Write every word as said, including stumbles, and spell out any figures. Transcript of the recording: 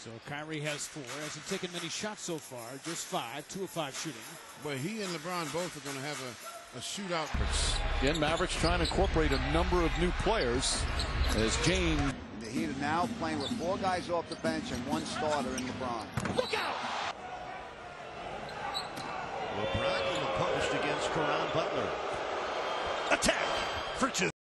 So Kyrie has four. Hasn't taken many shots so far. Just five. Two of five shooting. But he and LeBron both are going to have a, a shootout. Again, Mavericks trying to incorporate a number of new players as James. The Heat are now playing with four guys off the bench and one starter in LeBron. Look out! LeBron in the post against Caron Butler. Attack! Fritz